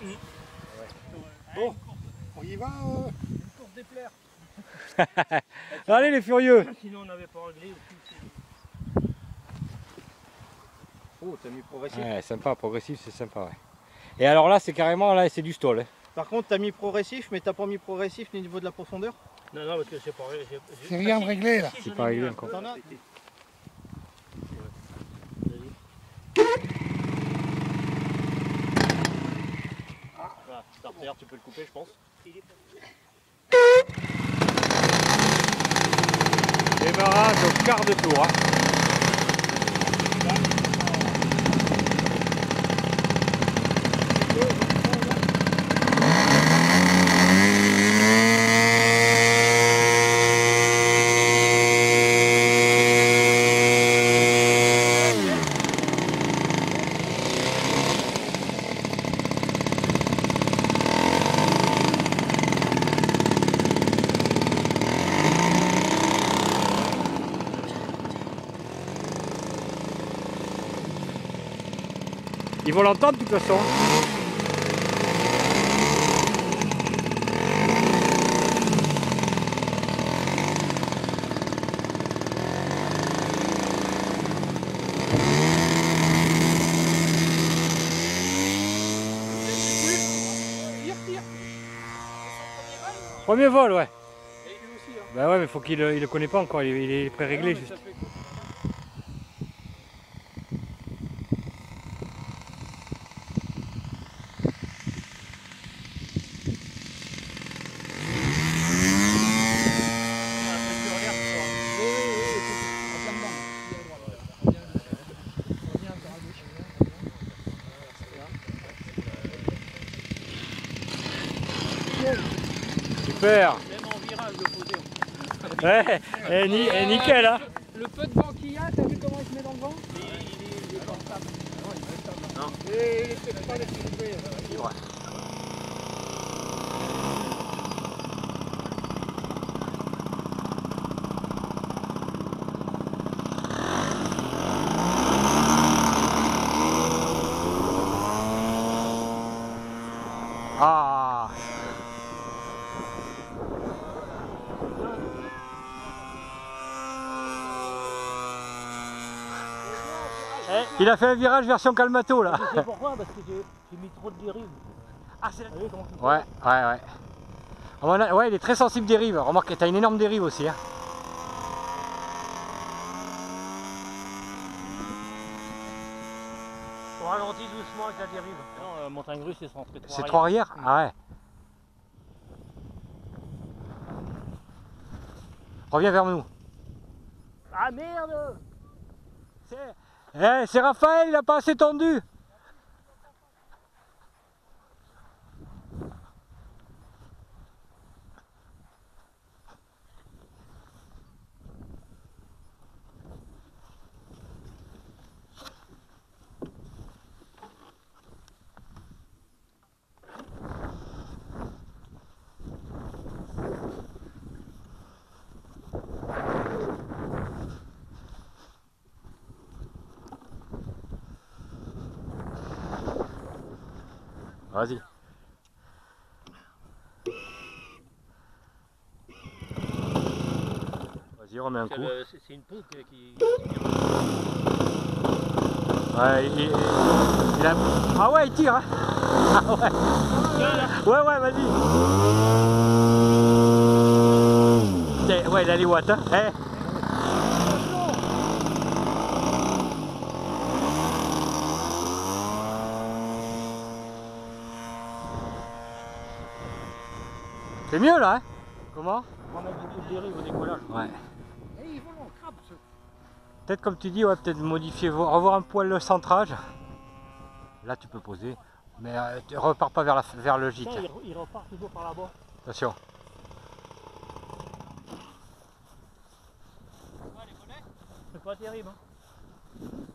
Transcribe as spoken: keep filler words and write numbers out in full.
Mmh. Ouais. Bon, on y va euh... Une course des plairs. Allez les furieux. Sinon on n'avait pas réglé. Oh, t'as mis progressif. Ouais, sympa, progressif, c'est sympa. Ouais. Et alors là, c'est carrément, là, c'est du stall. Hein. Par contre, t'as mis progressif, mais t'as pas mis progressif au niveau de la profondeur. Non, non, parce que c'est pas réglé. C'est rien de réglé là. C'est pas réglé encore. T'en as Voilà, starter, tu peux le couper, je pense. Démarrage au quart de tour. Hein. Ils vont l'entendre de toute façon. Premier vol, ouais. Bah ouais, mais faut qu'il il le connaît pas encore, il, il est pré-réglé juste. Super. Même en virage de poser. Ouais, et, ni, et nickel hein. Le peu de vent qu'il y a, t'as vu comment il se met dans le vent? Il est pas stable. Non. Et il est pas les Philippins. Ah. Eh, il a fait un virage version Calmato là. Je sais pourquoi, parce que j'ai mis trop de dérive. Ah, c'est la dérive. Ouais, ouais, ouais. Ah, bon, ouais, il est très sensible dérive. Remarque, t'as une énorme dérive aussi. Hein. On ralentit doucement avec la dérive. Non, euh, montagne russe, c'est centré trois C'est trois arrière. Ah ouais. Reviens vers nous. Ah merde! Eh, c'est Raphaël, il a pas assez tendu. Vas-y. Vas-y, remets un coup. C'est une poutre qui... Ouais, il, il, il a... Ah ouais, il tire hein. Ah ouais. Ouais, ouais, vas-y. Putain, ouais, il a les watts hein. Eh. C'est mieux là hein. Comment? On a beaucoup de dérive au décollage. Ouais. Et ils volent en crabe ce. Peut-être comme tu dis, ouais, peut-être modifier, revoir un poil le centrage. Là tu peux poser, mais euh, tu repars pas vers, la, vers le gîte. Non, il, il repart toujours par là-bas. Attention. Ouais, les mollets, c'est pas terrible. Hein.